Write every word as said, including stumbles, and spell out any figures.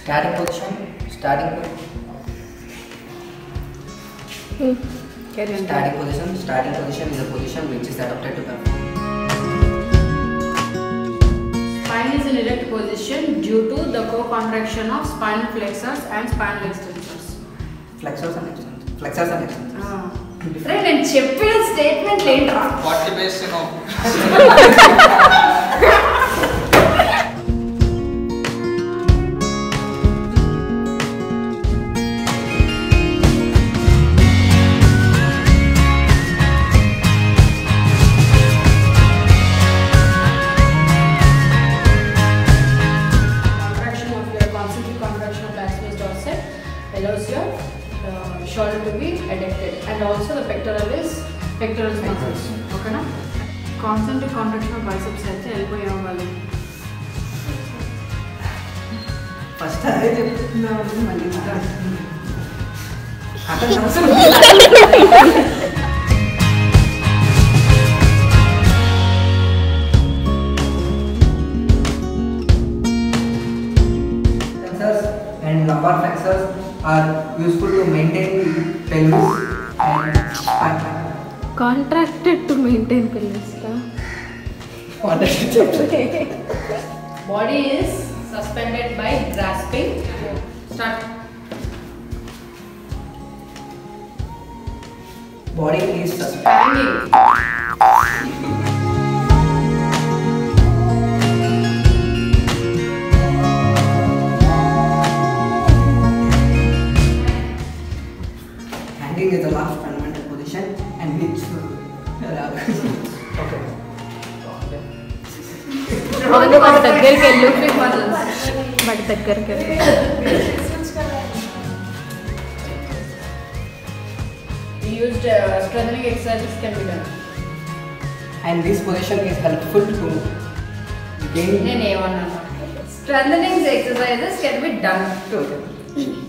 Starting position. Starting. Hmm. Carry on. Starting position. Starting position is a position which is adapted to perform. Spine is in erect position due to the co-contraction of spinal flexors and spinal extensors. Flexors and extensors. Flexors and extensors. Right, and చెప్పిన statement ఏంట్రా? What based you know? Contraction of your concentric contraction of maximus dorsi allows your uh, shoulder to be adducted, and also the pectoralis pectoralis muscles. Okay na? Concentric contraction of biceps అయితే elbow అవ్వాలి. First అదే చెప్తున్నాను మళ్ళీ అక్కడ and lumbar flexors are useful to maintain the pelvis and spine. Contracted to maintain pelvis. What does it say? Body is suspended by grasping. Start. Body is suspended. Hanging. Hanging is the last fundamental position and which okay. వాడి దగ్గరికి వెళ్ళు వాడి దగ్గరికి వెళ్ళు Used uh, strengthening exercises can be done. And this position is helpful to gain. నేను ఏమన్నాను? Strengthening exercises can be done. Okay.